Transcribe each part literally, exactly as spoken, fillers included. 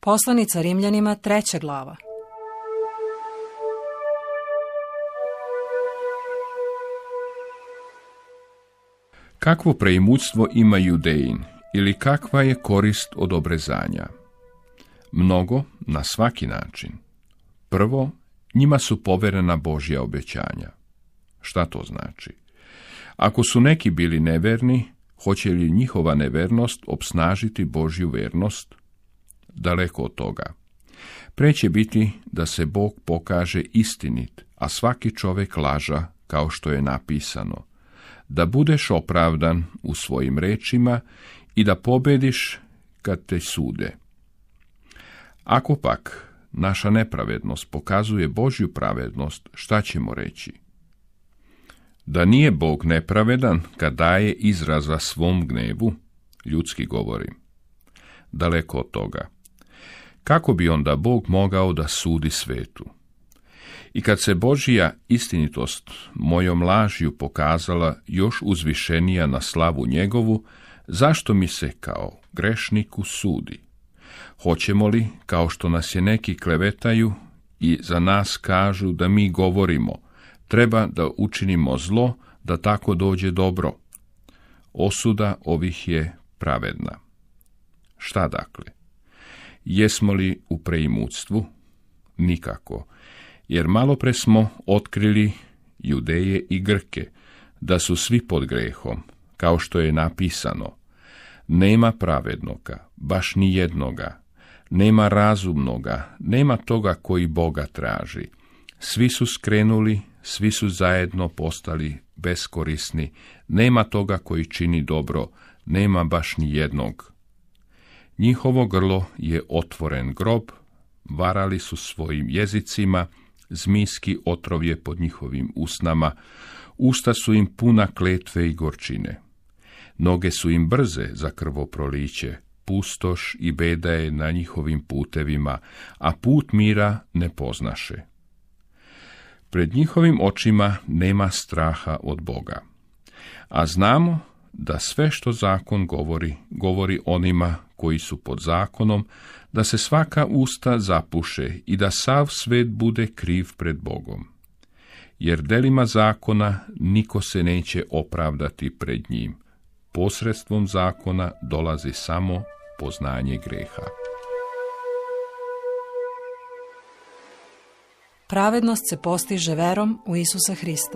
Poslanica Rimljanima, treća glava. Kakvo preimućstvo ima Judejin ili kakva je korist od obrezanja? Mnogo, na svaki način. Prvo, njima su poverena Božja obećanja. Šta to znači? Ako su neki bili neverni, hoće li njihova nevernost obsnažiti Božju vernost? Daleko od toga. Pre će biti da se Bog pokaže istinit, a svaki čovjek laža, kao što je napisano, da budeš opravdan u svojim rečima i da pobediš kad te sude. Ako pak naša nepravednost pokazuje Božju pravednost, šta ćemo reći? Da nije Bog nepravedan kad daje izraza svom gnevu, ljudski govorim. Daleko od toga. Kako bi onda Bog mogao da sudi svetu? I kad se Božja istinitost mojom lažju pokazala još uzvišenija na slavu njegovu, zašto mi se kao grešniku sudi? Hoćemo li, kao što nas je neki klevetaju i za nas kažu da mi govorimo, treba da učinimo zlo, da tako dođe dobro? Osuda ovih je pravedna. Šta dakle? Jesmo li u preimućstvu? Nikako, jer malopre smo otkrili Judeje i Grke, da su svi pod grehom, kao što je napisano. Nema pravednoga, baš ni jednoga, nema razumnoga, nema toga koji Boga traži. Svi su skrenuli, svi su zajedno postali beskorisni, nema toga koji čini dobro, nema baš ni jednog. Njihovo grlo je otvoren grob, varali su svojim jezicima, zmijski otrov je pod njihovim usnama, usta su im puna kletve i gorčine. Noge su im brze za krvoproliće, pustoš i beda je na njihovim putevima, a put mira ne poznaše. Pred njihovim očima nema straha od Boga. A znamo da sve što zakon govori, govori onima koji su pod zakonom, da se svaka usta zapuše i da sav svet bude kriv pred Bogom. Jer delima zakona niko se neće opravdati pred njim. Posredstvom zakona dolazi samo poznanje greha. Pravednost se postiže verom u Isusa Hrista.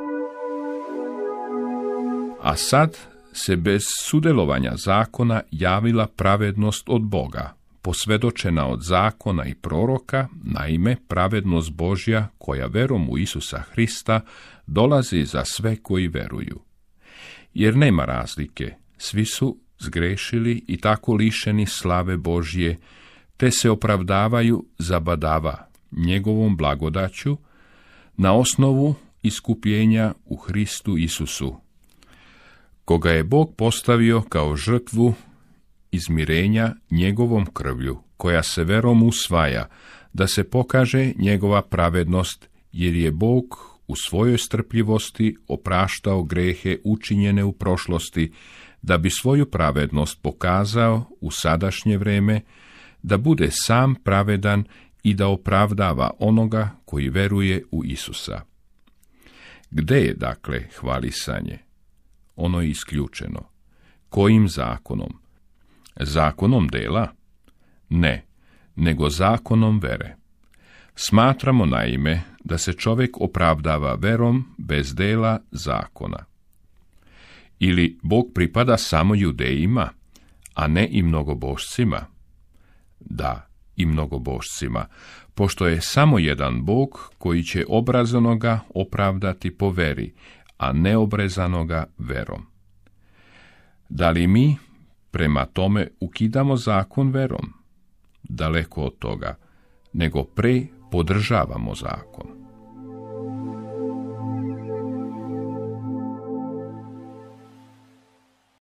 A sad se bez sudelovanja zakona javila pravednost od Boga, posvedočena od zakona i proroka, naime pravednost Božja koja verom u Isusa Hrista dolazi za sve koji veruju. Jer nema razlike, svi su zgrešili i tako lišeni slave Božje, te se opravdavaju zabadava njegovom blagodaću na osnovu iskupljenja u Hristu Isusu, koga je Bog postavio kao žrtvu izmirenja njegovom krvlju, koja se verom usvaja, da se pokaže njegova pravednost, jer je Bog u svojoj strpljivosti opraštao grehe učinjene u prošlosti, da bi svoju pravednost pokazao u sadašnje vreme, da bude sam pravedan i da opravdava onoga koji veruje u Isusa. Gde je, dakle, hvalisanje? Ono je isključeno. Kojim zakonom? Zakonom dela? Ne, nego zakonom vere. Smatramo naime da se čovjek opravdava verom bez dela zakona. Ili Bog pripada samo Judejima, a ne i mnogobošcima? Da, i mnogobošcima, pošto je samo jedan Bog koji će obrazanoga opravdati po veri, a neobrezanoga verom. Da li mi prema tome ukidamo zakon verom? Daleko od toga, nego pre podržavamo zakon.